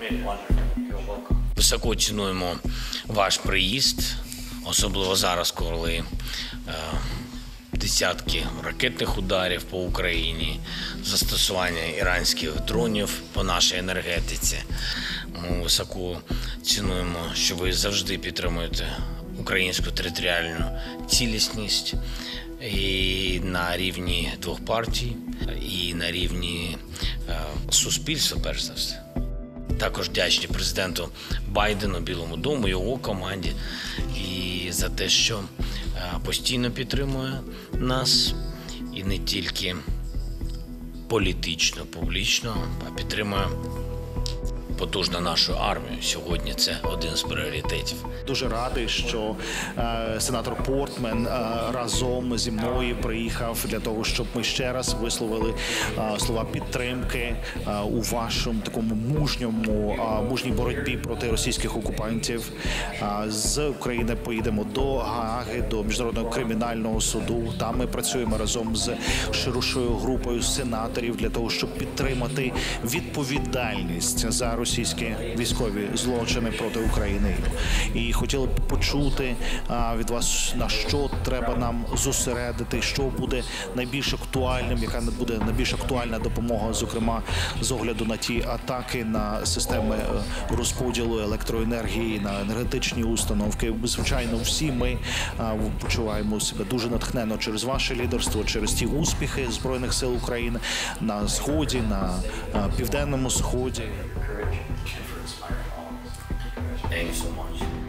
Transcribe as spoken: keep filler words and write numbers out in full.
Високо цінуємо ваш приїзд, особливо зараз, коли е, десятки ракетних ударів по Україні, застосування іранських дронів по нашій енергетиці. Ми високо цінуємо, що ви завжди підтримуєте українську територіальну цілісність і на рівні двох партій, і на рівні е, суспільства, перш за все. Також вдячні президенту Байдену, Білому дому, його команді і за те, що постійно підтримує нас і не тільки політично, публічно, а підтримує потужно нашу армію. Сьогодні це один з пріоритетів. Дуже радий, що е, сенатор Портмен е, разом зі мною приїхав для того, щоб ми ще раз висловили е, слова підтримки е, у вашому такому мужньому, е, мужній боротьбі проти російських окупантів. Е, з України поїдемо до Гааги, до Міжнародного кримінального суду. Там ми працюємо разом з ширшою групою сенаторів для того, щоб підтримати відповідальність за російські військові злочини проти України. І хотіли б почути а, від вас, на що треба нам зосередити, що буде найбільш актуальним, яка буде найбільш актуальна допомога, зокрема, з огляду на ті атаки на системи розподілу електроенергії, на енергетичні установки. Звичайно, всі ми а, почуваємо себе дуже натхненно через ваше лідерство, через ті успіхи Збройних сил України на Сході, на а, Південному Сході. Thank you so much.